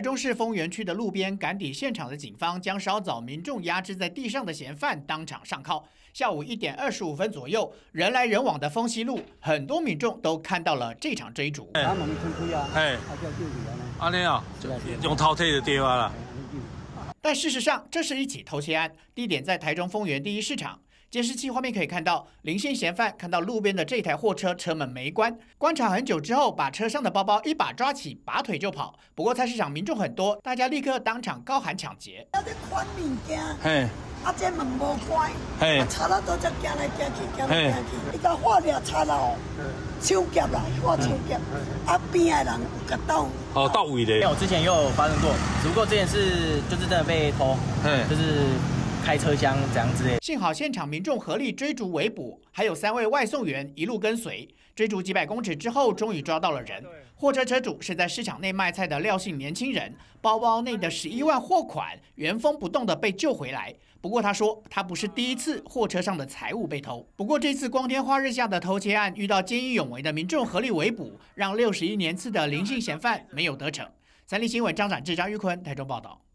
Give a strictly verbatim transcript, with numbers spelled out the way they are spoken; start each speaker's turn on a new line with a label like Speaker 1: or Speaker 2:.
Speaker 1: 台中市丰原区的路边赶抵现场的警方，将稍早民众压制在地上的嫌犯当场上铐。下午一点二十五分左右，人来人往的丰西路，很多民众都看到了这场追逐。
Speaker 2: 哎，哎，安尼啊，用偷摕就对啊啦。
Speaker 1: 但事实上，这是一起偷窃案，地点在台中丰原第一市场。监视器画面可以看到，林姓嫌犯看到路边的这台货车车门没关，观察很久之后，把车上的包包一把抓起，拔腿就跑。不过菜市场民众很多，大家立刻当场高喊抢劫。
Speaker 2: 嘿，
Speaker 3: 啊，这门无关，
Speaker 2: 嘿，
Speaker 3: 查到都只行来行去，行来行去，伊甲画了查到抢劫啦，画抢劫，啊边的人有甲斗。
Speaker 2: 哦，到位的。
Speaker 4: 我之前也有发生过，只不过这件事就是真的被偷，就是。开车厢这样之类。
Speaker 1: 幸好现场民众合力追逐围捕，还有三位外送员一路跟随，追逐几百公尺之后，终于抓到了人。货车车主是在市场内卖菜的廖姓年轻人，包包内的十一万货款原封不动的被救回来。不过他说，他不是第一次货车上的财物被偷。不过这次光天化日下的偷窃案，遇到见义勇为的民众合力围捕，让六十一年次的林姓嫌犯没有得逞。三立新闻张展志、张玉坤台中报道。